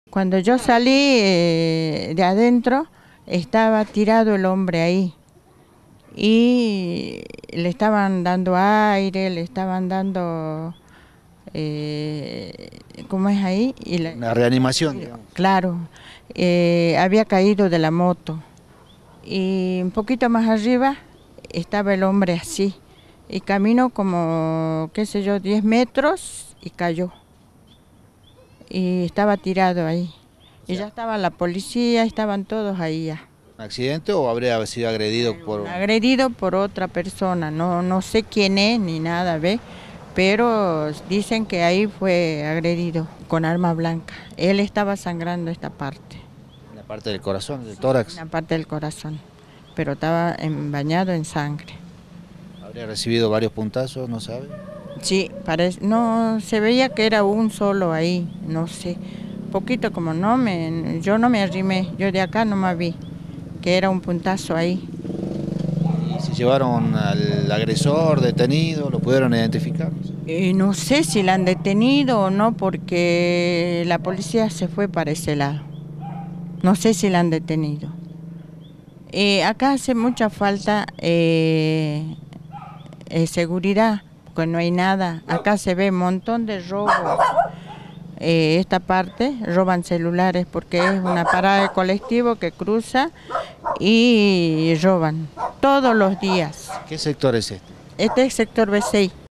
Cuando yo salí de adentro, estaba tirado el hombre ahí y le estaban dando aire, le estaban dando, ¿cómo es ahí? Una reanimación, digamos. Claro, había caído de la moto y un poquito más arriba estaba el hombre así y caminó como, qué sé yo, 10 metros y cayó y estaba tirado ahí. Y ya estaba la policía, estaban todos ahí ya. ¿Un accidente o habría sido agredido por...? Agredido por otra persona, no sé quién es ni nada, ¿ve? Pero dicen que ahí fue agredido con arma blanca. Él estaba sangrando esta parte, En la parte del corazón, del en tórax? la parte del corazón, pero estaba bañado en sangre. ¿Habría recibido varios puntazos, no sabe? Sí, parece, no, se veía que era un solo ahí, no sé. Poquito como yo no me arrimé, yo de acá no me vi, que era un puntazo ahí. ¿Y si llevaron al agresor detenido, lo pudieron identificar? No sé si la han detenido o no, porque la policía se fue para ese lado. No sé si la han detenido. Acá hace mucha falta seguridad, porque no hay nada. Acá se ve un montón de robos. Esta parte roban celulares porque es una parada de colectivo que cruza y roban todos los días. ¿Qué sector es este? Este es sector B6.